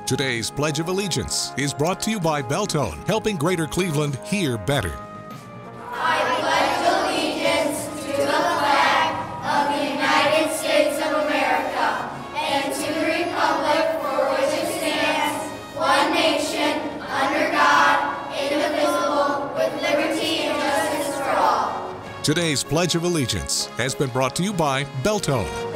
Today's Pledge of Allegiance is brought to you by Beltone, helping Greater Cleveland hear better. I pledge allegiance to the flag of the United States of America and to the republic for which it stands, one nation, under God, indivisible, with liberty and justice for all. Today's Pledge of Allegiance has been brought to you by Beltone.